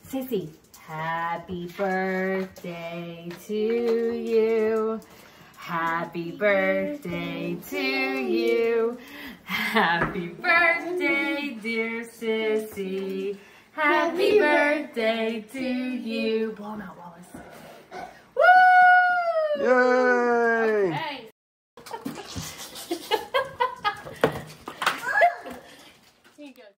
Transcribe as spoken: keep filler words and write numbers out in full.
Sissy, happy birthday to you. Happy birthday to you. Happy birthday, dear Sissy. Happy birthday to you. Blow 'em out, Wallace. Woo! Yay! Okay.